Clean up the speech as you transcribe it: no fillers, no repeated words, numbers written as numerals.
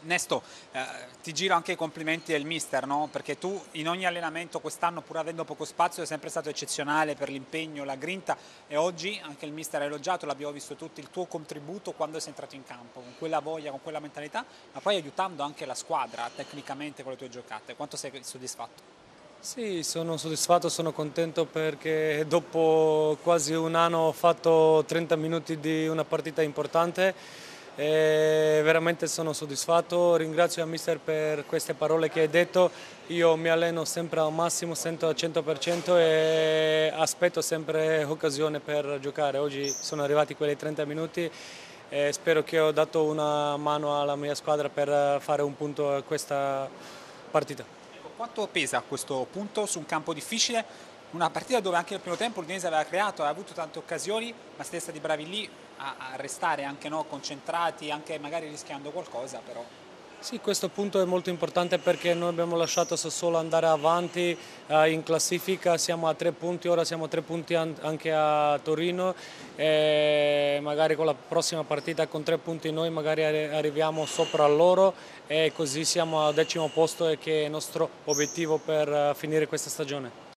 Nesto, ti giro anche i complimenti del mister, no? Perché tu in ogni allenamento quest'anno, pur avendo poco spazio, sei sempre stato eccezionale per l'impegno, la grinta e oggi anche il mister ha elogiato, l'abbiamo visto tutti, il tuo contributo quando sei entrato in campo, con quella voglia, con quella mentalità, ma poi aiutando anche la squadra tecnicamente con le tue giocate. Quanto sei soddisfatto? Sì, sono soddisfatto, sono contento perché dopo quasi un anno ho fatto 30 minuti di una partita importante e veramente sono soddisfatto. Ringrazio il mister per queste parole che hai detto. Io mi alleno sempre al massimo, sento al 100% e aspetto sempre occasione per giocare. Oggi sono arrivati quelli 30 minuti e spero che ho dato una mano alla mia squadra per fare un punto a questa partita. Ecco, quanto pesa questo punto su un campo difficile? Una partita dove anche nel primo tempo l'Udinese aveva creato, aveva avuto tante occasioni, ma siete stati bravi lì a restare anche no, concentrati, anche magari rischiando qualcosa, però. Sì, questo punto è molto importante perché noi abbiamo lasciato Sassuolo andare avanti in classifica, siamo a 3 punti, ora siamo a 3 punti anche a Torino e magari con la prossima partita con 3 punti noi magari arriviamo sopra loro e così siamo al 10° posto e che è il nostro obiettivo per finire questa stagione.